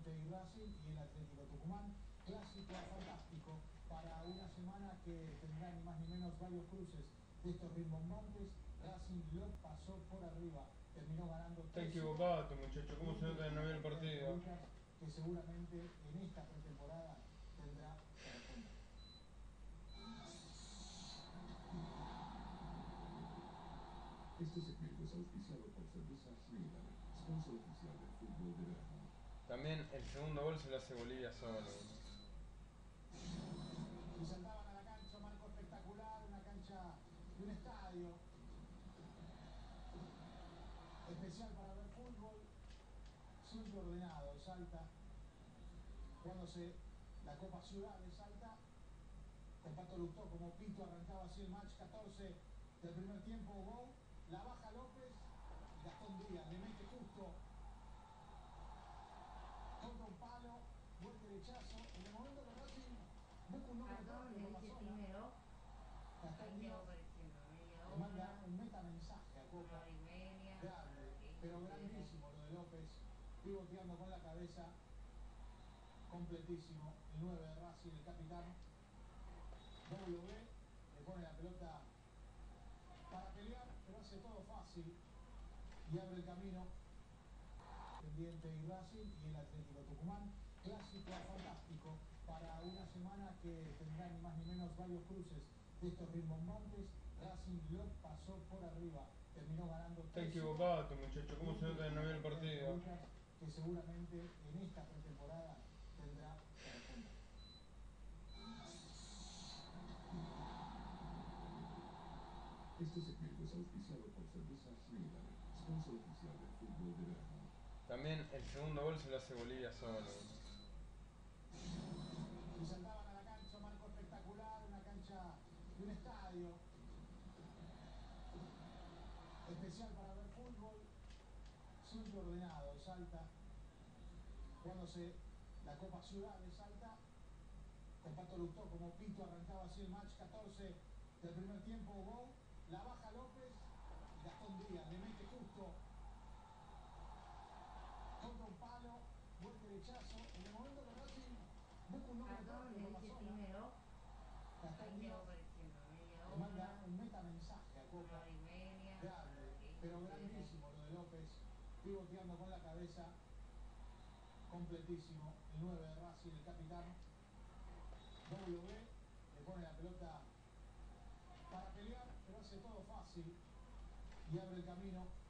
Independiente y Racing y el Atlético Tucumán. Clásico fantástico para una semana que tendrá ni más ni menos varios cruces de estos rimbombantes. Racing lo pasó por arriba, terminó ganando 3-0. Está equivocado tu muchacho, ¿cómo se nota que no vio el partido? Que seguramente en esta pretemporada tendrá que responder. Este segmento es auspiciado por Cerveza Schneider, sponsor oficial del fútbol de verano. También el segundo gol se lo hace Bolivia solo. Y saltaban a la cancha, marco espectacular, una cancha de un estadio especial para ver fútbol, siempre ordenado, Salta, jugándose la Copa Ciudad de Salta, con Pato Lutó como pito, arrancaba así el match 14 del primer tiempo, gol, la baja López, Gastón Díaz, le mete justo, contra un palo, buen derechazo, en el momento que Racing busca un nombre propio por la zona, Gastón Díaz le manda un metamensaje a Copa, grande, pero grandísimo lo de López, pivoteando con la cabeza, completísimo, el 9 de Racing, el capitán, W, le pone la pelota para pelear, pero hace todo fácil y abre el camino. Independiente y Racing y el Atlético Tucumán. Clásico fantástico para una semana que tendrá ni más ni menos varios cruces de estos rimbombantes. Racing lo pasó por arriba, terminó ganando 3-0. Está equivocado tu muchacho, ¿cómo se nota que no vio el partido? Que seguramente en esta pretemporada tendrá que responder. Este segmento es auspiciado por Cerveza Schneider, sponsor oficial del fútbol de verano. También el segundo gol se lo hace Bolivia solo. Y saltaban a la cancha, marco espectacular, una cancha de un estadio especial para ver fútbol, siempre ordenado, Salta, jugándose la Copa Ciudad de Salta, con Pato Lutó como pito, arrancaba así el match 14 del primer tiempo, gol, la baja López, Gastón Díaz, le mete justo, contra un palo, buen derechazo, en el momento que Racing busca un nombre propio por la zona, Gastón Díaz le manda un metamensaje a Copa, grande, pero grandísimo lo de López, pivoteando con la cabeza, completísimo, el 9 de Racing, el capitán, W, le pone la pelota para pelear, pero hace todo fácil y abre el camino.